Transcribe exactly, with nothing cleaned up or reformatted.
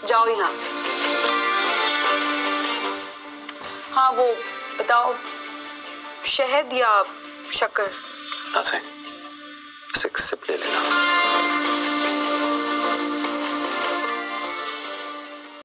जाओ यहाँ से। हाँ वो बताओ, शहद या शक्कर? ऐसे एक सिप ले लेना।